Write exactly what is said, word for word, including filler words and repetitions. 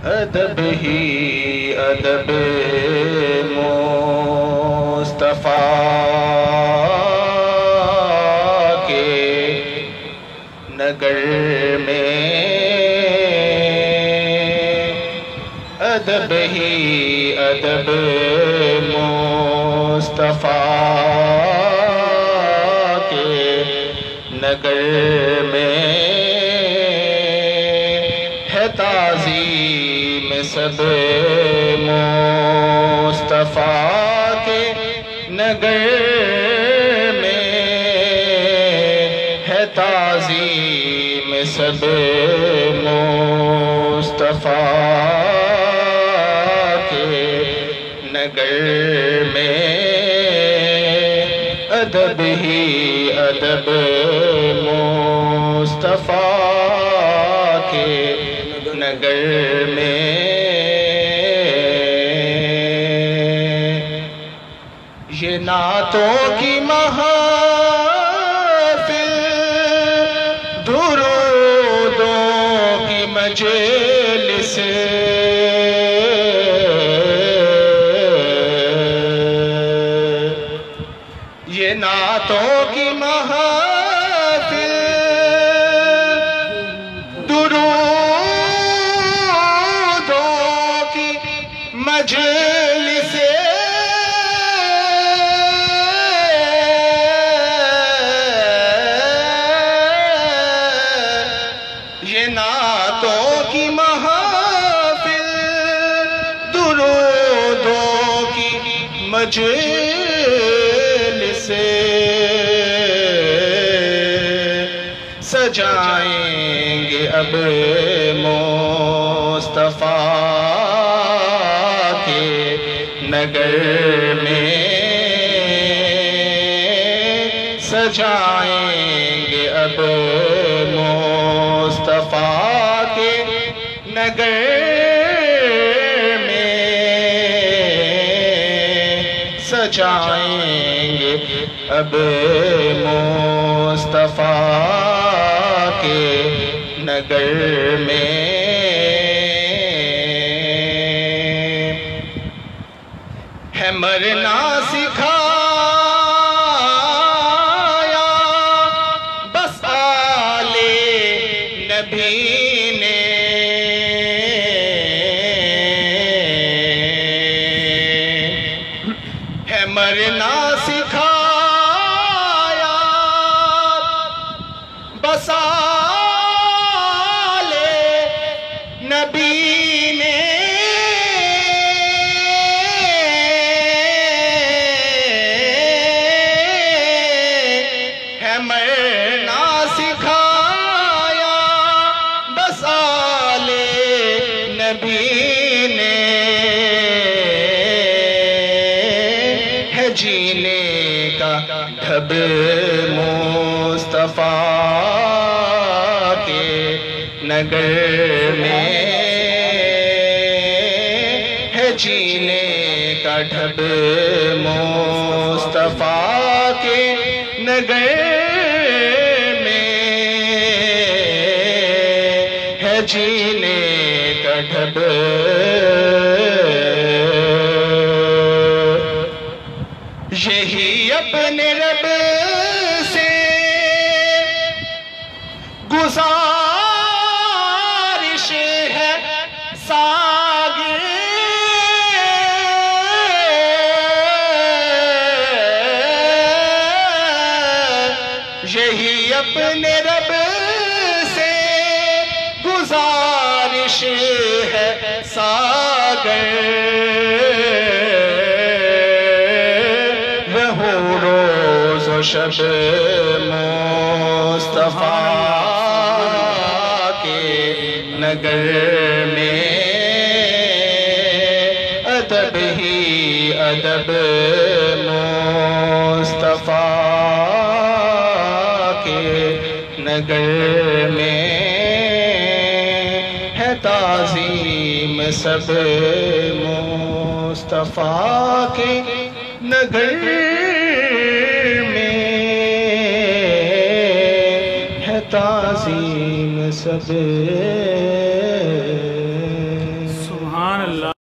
ادب ہی ادب مصطفیٰ کے نگر میں، ادب ہی ادب مصطفیٰ کے نگر میں ہے تعظیم سب مصطفیٰ کے نگر میں ہے تعظیم سب مصطفیٰ کے نگر میں، ادب ہی ادب مصطفیٰ کے نگر میں۔ یہ نعتوں کی محافل، درودوں کی مجلس، یہ نعتوں کی محافل، درودوں کی مجلس، یہ نعتوں کی محافل، درودوں کی مجلس سجائیں گے اب مصطفیٰ کے نگر میں، سجائیں گے اب مصطفیٰ کے نگر میں، سجائیں گے اب مصطفیٰ کے نگر میں۔ ہے مرنا سکھایا بس آل نبی نے، ہے مرنا سکھایا بس آل نبی نے، ہے مرنا سکھایا بس آل نبی نے، ہے جینے کا ڈھب مصطفیٰ کے نگر میں، ہے جینے کا ڈھب مصطفیٰ کے نگر میں، ہے جینے کا ڈھب۔ یہی اپنے رب سے گزارش ہے ساغر، یہی اپنے رب سے گزارش ہے ساغر، رہو روز و شب مصطفیٰ کے نگر میں، ادب ہی ادب مصطفیٰ کے نگر میں، ہے تعظیم سب مصطفیٰ کے نگر میں، ہے تعظیم سب